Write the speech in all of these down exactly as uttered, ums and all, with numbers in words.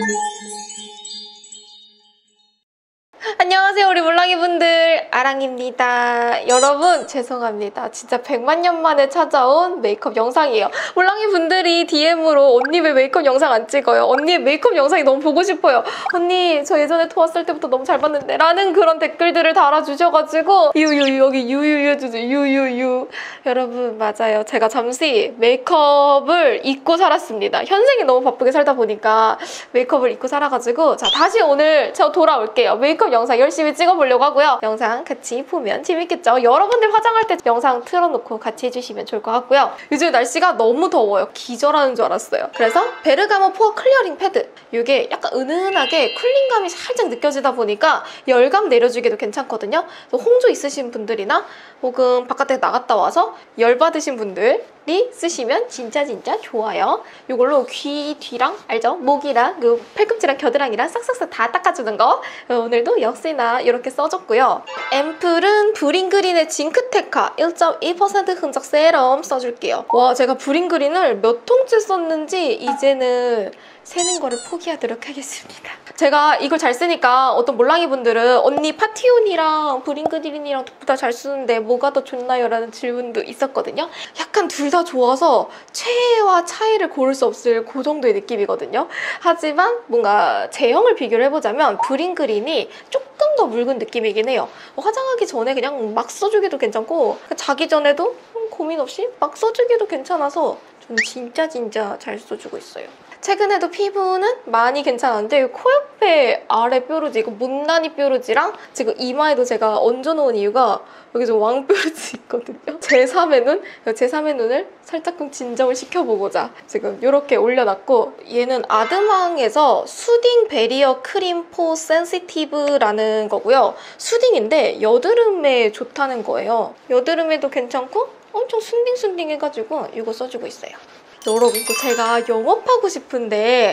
안녕하세요 우리 몰랑이 분들, 아랑입니다. 여러분 죄송합니다. 진짜 백만 년 만에 찾아온 메이크업 영상이에요. 몰랑이 분들이 디엠으로 언니 왜 메이크업 영상 안 찍어요? 언니의 메이크업 영상이 너무 보고 싶어요. 언니 저 예전에 도왔을 때부터 너무 잘 봤는데 라는 그런 댓글들을 달아주셔가지고 유유유 여기 유유유 해주세요. 유유유. 여러분 맞아요. 제가 잠시 메이크업을 잊고 살았습니다. 현생이 너무 바쁘게 살다 보니까 메이크업을 잊고 살아가지고 자 다시 오늘 저 돌아올게요. 메이크업 영상 열심히 찍어보려고 하고요. 영상 같이 보면 재밌겠죠? 여러분들 화장할 때 영상 틀어놓고 같이 해주시면 좋을 것 같고요. 요즘 날씨가 너무 더워요. 기절하는 줄 알았어요. 그래서 베르가모 포어 클리어링 패드, 이게 약간 은은하게 쿨링감이 살짝 느껴지다 보니까 열감 내려주기도 괜찮거든요. 홍조 있으신 분들이나 혹은 바깥에 나갔다 와서 열 받으신 분들이 쓰시면 진짜 진짜 좋아요. 이걸로 귀 뒤랑 알죠? 목이랑 그 팔꿈치랑 겨드랑이랑 싹싹싹 다 닦아주는 거 오늘도 역시나 이렇게 써줬고요. 앰플은 브링그린의 징크테카 일 점 이 퍼센트 흔적 세럼 써줄게요. 와 제가 브링그린을 몇 통째 썼는지 이제는 세는 거를 포기하도록 하겠습니다. 제가 이걸 잘 쓰니까 어떤 몰랑이 분들은 언니 파티온이랑 브링그린이랑 둘 다 잘 쓰는데 뭐가 더 좋나요? 라는 질문도 있었거든요. 약간 둘 다 좋아서 최애와 차이를 고를 수 없을 그 정도의 느낌이거든요. 하지만 뭔가 제형을 비교를 해보자면 브링그린이 조금 더 묽은 느낌이긴 해요. 화장하기 전에 그냥 막 써주기도 괜찮고 자기 전에도 고민 없이 막 써주기도 괜찮아서 저는 진짜 진짜 잘 써주고 있어요. 최근에도 피부는 많이 괜찮았는데 코 옆에 아래 뾰루지, 이거 못난이 뾰루지랑 지금 이마에도 제가 얹어놓은 이유가 여기 좀 왕뾰루지 있거든요. 제삼의 눈? 제삼의 눈을 살짝금 진정을 시켜보고자 지금 이렇게 올려놨고, 얘는 아드망에서 수딩 베리어 크림 포 센시티브라는 거고요. 수딩인데 여드름에 좋다는 거예요. 여드름에도 괜찮고 엄청 순딩순딩 해가지고 이거 써주고 있어요. 여러분 또 제가 영업하고 싶은데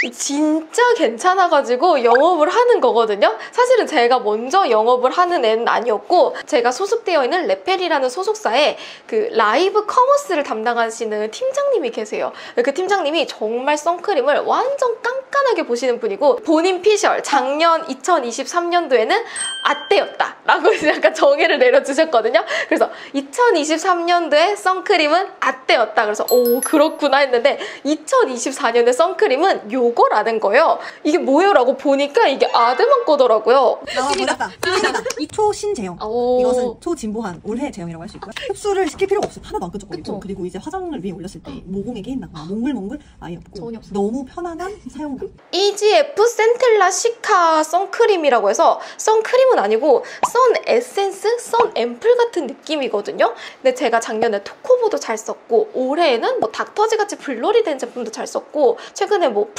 진짜 괜찮아가지고 영업을 하는 거거든요. 사실은 제가 먼저 영업을 하는 애는 아니었고 제가 소속되어 있는 레펠이라는 소속사에 그 라이브 커머스를 담당하시는 팀장님이 계세요. 그 팀장님이 정말 선크림을 완전 깐깐하게 보시는 분이고 본인 피셜 작년 이천이십삼 년도에는 아떼였다 라고 약간 정의를 내려주셨거든요. 그래서 이천이십삼 년도에 선크림은 아떼였다. 그래서 오 그렇구나 했는데 이천이십사 년에 선크림은 요거라는 거예요. 이게 뭐예요? 라고 보니까 이게 아드만 거더라고요. 아 맞다. 맞다. 이 초신제형. 이것은 초진보한 올해 제형이라고 할 수 있고요. 흡수를 시킬 필요가 없어요. 하나도 안 끈적거리고. 그리고 이제 화장을 위에 올렸을 때 모공에 개인다거나 몽글몽글 아예 없고 전혀 없어. 너무 편안한 사용감. 이지에프 센텔라 시카 선크림이라고 해서 선크림은 아니고 선 에센스, 선 앰플 같은 느낌이거든요. 근데 제가 작년에 토코보도 잘 썼고 올해에는 뭐 닥터지 같이 블러리 된 제품도 잘 썼고 최근에 뭐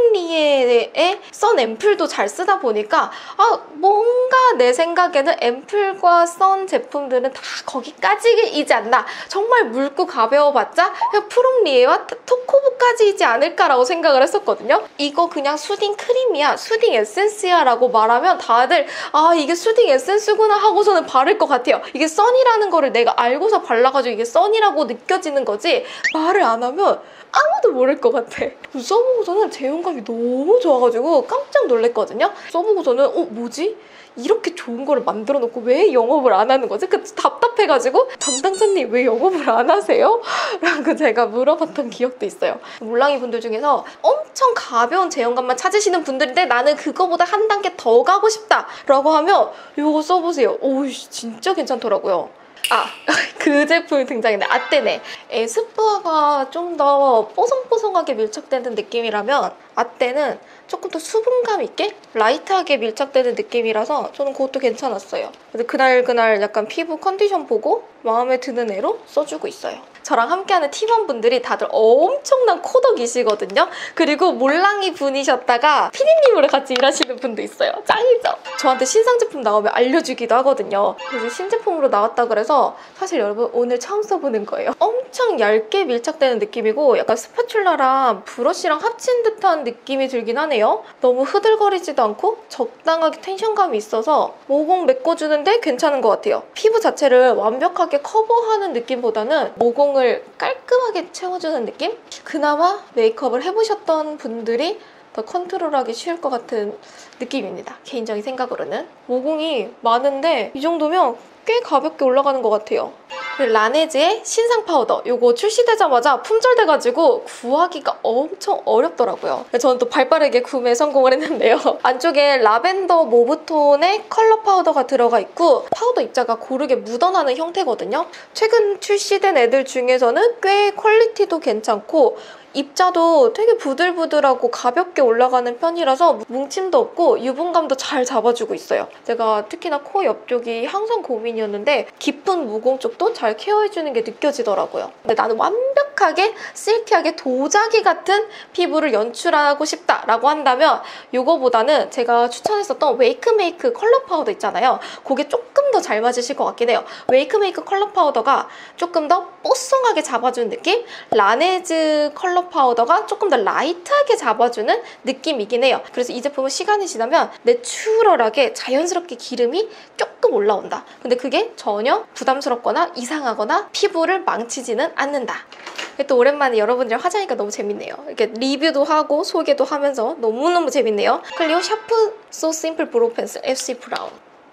프롬리에의 선 앰플도 잘 쓰다 보니까 아 뭔가 내 생각에는 앰플과 선 제품들은 다 거기까지이지 않나, 정말 묽고 가벼워봤자 그냥 프롬리에와 토코보까지이지 않을까라고 생각을 했었거든요. 이거 그냥 수딩 크림이야, 수딩 에센스야 라고 말하면 다들 아 이게 수딩 에센스구나 하고서는 바를 것 같아요. 이게 선이라는 거를 내가 알고서 발라가지고 이게 선이라고 느껴지는 거지 말을 안 하면 아무도 모를 것 같아. 써보고서는 제형감이 너무 좋아가지고 깜짝 놀랐거든요. 써보고서는 어 뭐지? 이렇게 좋은 거를 만들어 놓고 왜 영업을 안 하는 거지? 그 답답해가지고 담당자님 왜 영업을 안 하세요? 라고 제가 물어봤던 기억도 있어요. 몰랑이 분들 중에서 엄청 가벼운 제형감만 찾으시는 분들인데 나는 그거보다 한 단계 더 가고 싶다 라고 하면 이거 써보세요. 오 진짜 괜찮더라고요. 아, 그 제품이 등장했네. 아떼네. 에스쁘아가 좀 더 뽀송뽀송하게 밀착되는 느낌이라면 아떼는 조금 더 수분감 있게 라이트하게 밀착되는 느낌이라서 저는 그것도 괜찮았어요. 그래서 그날그날 약간 피부 컨디션 보고 마음에 드는 애로 써주고 있어요. 저랑 함께하는 팀원분들이 다들 엄청난 코덕이시거든요. 그리고 몰랑이 분이셨다가 피디님으로 같이 일하시는 분도 있어요. 짱이죠? 저한테 신상 제품 나오면 알려주기도 하거든요. 그래서 신제품으로 나왔다 그래서 사실 여러분 오늘 처음 써보는 거예요. 엄청 얇게 밀착되는 느낌이고 약간 스파츌라랑 브러쉬랑 합친 듯한 느낌이 들긴 하네요. 너무 흐들거리지도 않고 적당하게 텐션감이 있어서 모공 메꿔주는데 괜찮은 것 같아요. 피부 자체를 완벽하게 완벽하게 커버하는 느낌보다는 모공을 깔끔하게 채워주는 느낌? 그나마 메이크업을 해보셨던 분들이 더 컨트롤하기 쉬울 것 같은 느낌입니다. 개인적인 생각으로는. 모공이 많은데 이 정도면 꽤 가볍게 올라가는 것 같아요. 그리고 라네즈의 신상 파우더. 이거 출시되자마자 품절돼가지고 구하기가 엄청 어렵더라고요. 저는 또 발빠르게 구매 성공을 했는데요. 안쪽에 라벤더 모브톤의 컬러 파우더가 들어가 있고 파우더 입자가 고르게 묻어나는 형태거든요. 최근 출시된 애들 중에서는 꽤 퀄리티도 괜찮고 입자도 되게 부들부들하고 가볍게 올라가는 편이라서 뭉침도 없고 유분감도 잘 잡아주고 있어요. 제가 특히나 코 옆쪽이 항상 고민이었는데 깊은 모공 쪽도 잘 케어해주는 게 느껴지더라고요. 근데 나는 완벽하게 실키하게 도자기 같은 피부를 연출하고 싶다라고 한다면 이거보다는 제가 추천했었던 웨이크메이크 컬러 파우더 있잖아요. 그게 조금 더 잘 맞으실 것 같긴 해요. 웨이크메이크 컬러 파우더가 조금 더 뽀송하게 잡아주는 느낌? 라네즈 컬러 파우더가 조금 더 라이트하게 잡아주는 느낌이긴 해요. 그래서 이 제품은 시간이 지나면 내추럴하게 자연스럽게 기름이 조금 올라온다. 근데 그게 전혀 부담스럽거나 이상하거나 피부를 망치지는 않는다. 또 오랜만에 여러분들 화장하니까 너무 재밌네요. 이렇게 리뷰도 하고 소개도 하면서 너무너무 재밌네요. 클리오 샤프 소 심플 브로우 펜슬 에프씨 브라운,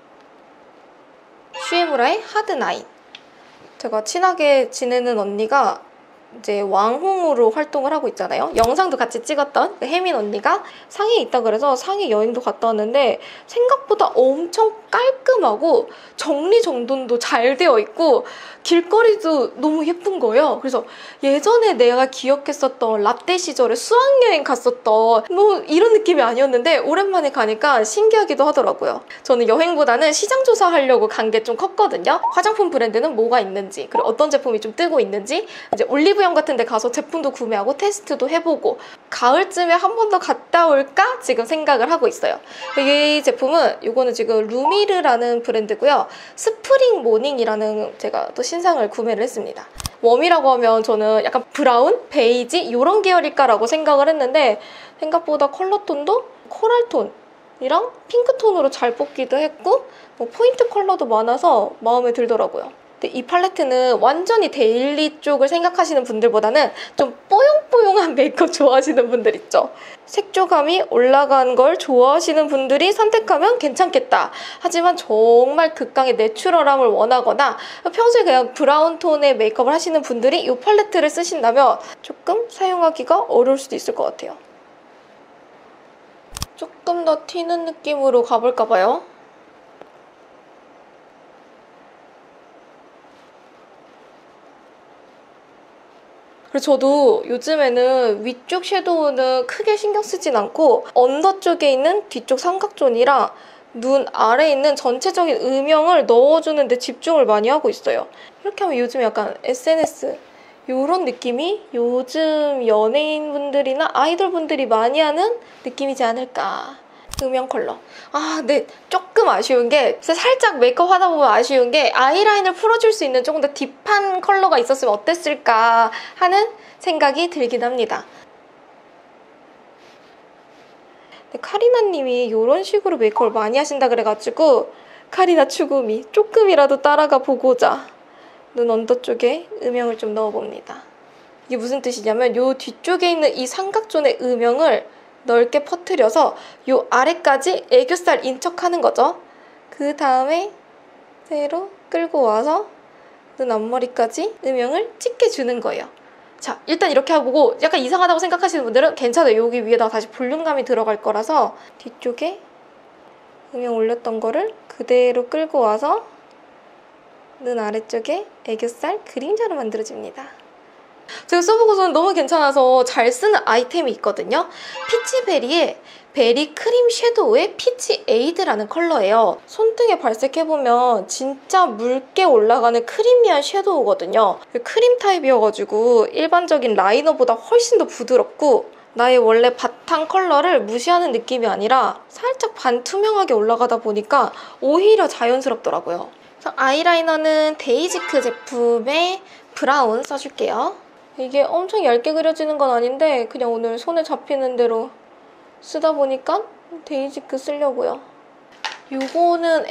슈에무라의 하드 나인. 제가 친하게 지내는 언니가 이제 왕홍으로 활동을 하고 있잖아요. 영상도 같이 찍었던 그 혜민 언니가 상해에 있다 그래서 상해 여행도 갔다 왔는데 생각보다 엄청 깔끔하고 정리정돈도 잘 되어 있고 길거리도 너무 예쁜 거예요. 그래서 예전에 내가 기억했었던 라떼 시절에 수학여행 갔었던 뭐 이런 느낌이 아니었는데 오랜만에 가니까 신기하기도 하더라고요. 저는 여행보다는 시장 조사하려고 간 게 좀 컸거든요. 화장품 브랜드는 뭐가 있는지, 그리고 어떤 제품이 좀 뜨고 있는지, 이제 올리브영 같은 데 가서 제품도 구매하고 테스트도 해보고 가을쯤에 한 번 더 갔다 올까 지금 생각을 하고 있어요. 이 제품은 이거는 지금 루미르라는 브랜드고요. 스프링 모닝이라는 제가 또 신상을 구매를 했습니다. 웜이라고 하면 저는 약간 브라운, 베이지 이런 계열일까라고 생각을 했는데 생각보다 컬러톤도 코랄톤이랑 핑크톤으로 잘 뽑기도 했고 뭐 포인트 컬러도 많아서 마음에 들더라고요. 근데 이 팔레트는 완전히 데일리 쪽을 생각하시는 분들보다는 좀 뽀용뽀용한 메이크업 좋아하시는 분들 있죠. 색조감이 올라간 걸 좋아하시는 분들이 선택하면 괜찮겠다. 하지만 정말 극강의 내추럴함을 원하거나 평소에 그냥 브라운 톤의 메이크업을 하시는 분들이 이 팔레트를 쓰신다면 조금 사용하기가 어려울 수도 있을 것 같아요. 조금 더 튀는 느낌으로 가볼까 봐요. 그래서 저도 요즘에는 위쪽 섀도우는 크게 신경 쓰진 않고 언더 쪽에 있는 뒤쪽 삼각존이랑 눈 아래에 있는 전체적인 음영을 넣어주는 데 집중을 많이 하고 있어요. 이렇게 하면 요즘 약간 에스엔에스 이런 느낌이 요즘 연예인분들이나 아이돌분들이 많이 하는 느낌이지 않을까. 음영 컬러. 아, 근데 조금 아쉬운 게 살짝 메이크업 하다 보면 아쉬운 게 아이라인을 풀어줄 수 있는 조금 더 딥한 컬러가 있었으면 어땠을까 하는 생각이 들긴 합니다. 근데 카리나님이 이런 식으로 메이크업을 많이 하신다 그래가지고 카리나 추구미 조금이라도 따라가 보고자 눈 언더 쪽에 음영을 좀 넣어봅니다. 이게 무슨 뜻이냐면 이 뒤쪽에 있는 이 삼각존의 음영을 넓게 퍼뜨려서 이 아래까지 애교살 인척하는 거죠. 그 다음에 세로 끌고 와서 눈 앞머리까지 음영을 짙게 주는 거예요. 자, 일단 이렇게 해보고 약간 이상하다고 생각하시는 분들은 괜찮아요. 여기 위에다가 다시 볼륨감이 들어갈 거라서 뒤쪽에 음영 올렸던 거를 그대로 끌고 와서 눈 아래쪽에 애교살 그림자로 만들어줍니다. 제가 써보고서는 너무 괜찮아서 잘 쓰는 아이템이 있거든요. 피치베리의 베리 크림 섀도우의 피치 에이드라는 컬러예요. 손등에 발색해보면 진짜 묽게 올라가는 크리미한 섀도우거든요. 크림 타입이어가지고 일반적인 라이너보다 훨씬 더 부드럽고 나의 원래 바탕 컬러를 무시하는 느낌이 아니라 살짝 반투명하게 올라가다 보니까 오히려 자연스럽더라고요. 그래서 아이라이너는 데이지크 제품의 브라운 써줄게요. 이게 엄청 얇게 그려지는 건 아닌데 그냥 오늘 손에 잡히는 대로 쓰다 보니까 데이지크 쓰려고요. 요거는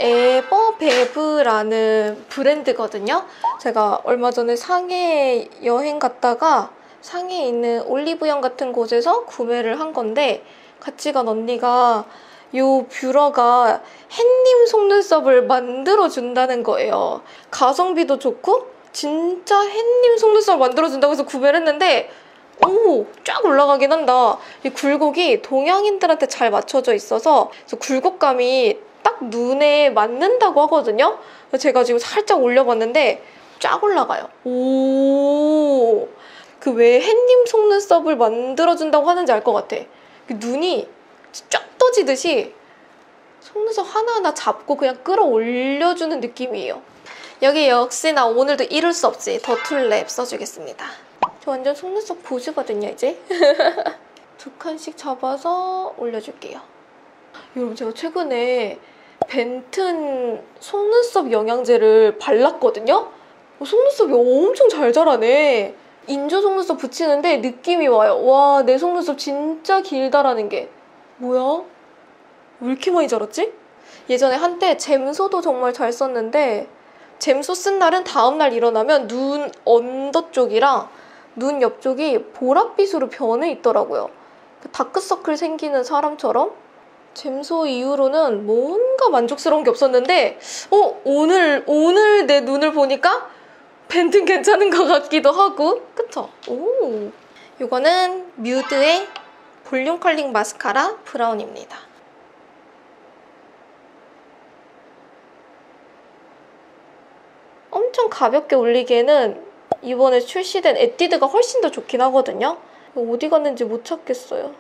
에버베브라는 브랜드거든요. 제가 얼마 전에 상해 여행 갔다가 상해에 있는 올리브영 같은 곳에서 구매를 한 건데 같이 간 언니가 요 뷰러가 햇님 속눈썹을 만들어준다는 거예요. 가성비도 좋고 진짜 햇님 속눈썹을 만들어준다고 해서 구매를 했는데 오! 쫙 올라가긴 한다. 이 굴곡이 동양인들한테 잘 맞춰져 있어서 굴곡감이 딱 눈에 맞는다고 하거든요. 제가 지금 살짝 올려봤는데 쫙 올라가요. 오! 그 왜 햇님 속눈썹을 만들어준다고 하는지 알 것 같아. 눈이 쫙 떠지듯이 속눈썹 하나하나 잡고 그냥 끌어올려주는 느낌이에요. 여기 역시나 오늘도 이룰 수 없이 더툴랩 써주겠습니다. 저 완전 속눈썹 보수거든요, 이제. 두 칸씩 잡아서 올려줄게요. 여러분, 제가 최근에 벤튼 속눈썹 영양제를 발랐거든요? 속눈썹이 엄청 잘 자라네. 인조 속눈썹 붙이는데 느낌이 와요. 와, 내 속눈썹 진짜 길다라는 게. 뭐야? 왜 이렇게 많이 자랐지? 예전에 한때 잼소도 정말 잘 썼는데 잼소 쓴 날은 다음날 일어나면 눈 언더 쪽이랑 눈 옆쪽이 보랏빛으로 변해 있더라고요. 다크서클 생기는 사람처럼. 잼소 이후로는 뭔가 만족스러운 게 없었는데 어? 오늘 오늘 내 눈을 보니까 벤튼 괜찮은 것 같기도 하고. 그쵸? 오. 이거는 뮤드의 볼륨 컬링 마스카라 브라운입니다. 엄청 가볍게 올리기에는 이번에 출시된 에뛰드가 훨씬 더 좋긴 하거든요. 어디 갔는지 못 찾겠어요.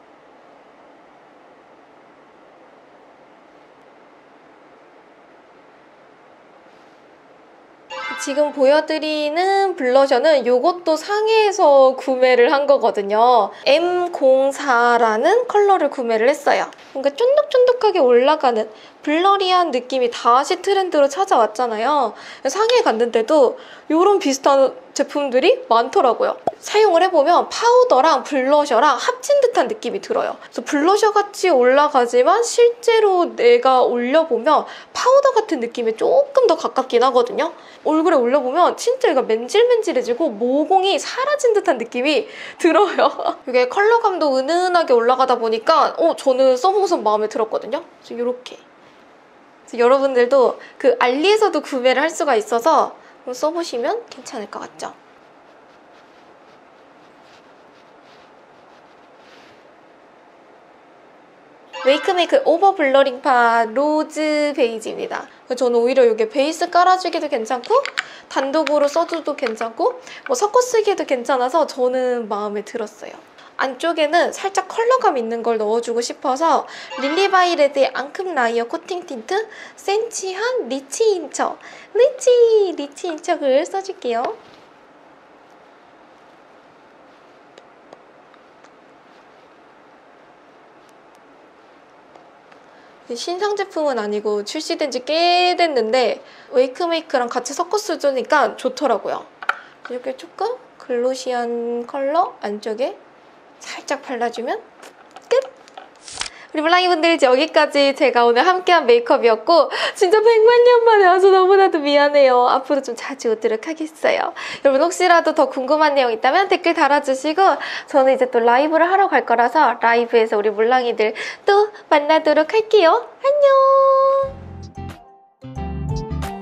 지금 보여드리는 블러셔는 이것도 상해에서 구매를 한 거거든요. 엠 공사라는 컬러를 구매를 했어요. 뭔가 쫀득쫀득하게 올라가는 블러리한 느낌이 다시 트렌드로 찾아왔잖아요. 상해에 갔는데도 이런 비슷한 제품들이 많더라고요. 사용을 해보면 파우더랑 블러셔랑 합친 듯한 느낌이 들어요. 그래서 블러셔 같이 올라가지만 실제로 내가 올려보면 파우더 같은 느낌이 조금 더 가깝긴 하거든요. 얼굴에 올려보면 진짜 얘가 맨질맨질해지고 모공이 사라진 듯한 느낌이 들어요. 이게 컬러감도 은은하게 올라가다 보니까 어, 저는 써보고서 마음에 들었거든요. 그래서 이렇게. 그래서 여러분들도 그 알리에서도 구매를 할 수가 있어서 써보시면 괜찮을 것 같죠? 웨이크메이크 오버 블러링 파 로즈 베이지입니다. 저는 오히려 이게 베이스 깔아주기도 괜찮고 단독으로 써줘도 괜찮고 뭐 섞어 쓰기에도 괜찮아서 저는 마음에 들었어요. 안쪽에는 살짝 컬러감 있는 걸 넣어주고 싶어서 릴리바이레드의 앙큼 라이어 코팅 틴트 센치한 리치 인척 리치! 리치 인척을 써줄게요. 신상 제품은 아니고 출시된 지 꽤 됐는데 웨이크메이크랑 같이 섞어 쓰니까 좋더라고요. 이렇게 조금 글로시한 컬러 안쪽에 살짝 발라주면 끝! 우리 블랑이 분들 여기까지 제가 오늘 함께한 메이크업이었고 진짜 백만 년 만에 와서 너무나도 미안해요. 앞으로 좀 자주 오도록 하겠어요. 여러분 혹시라도 더 궁금한 내용 있다면 댓글 달아주시고 저는 이제 또 라이브를 하러 갈 거라서 라이브에서 우리 몰랑이들 또 만나도록 할게요. 안녕!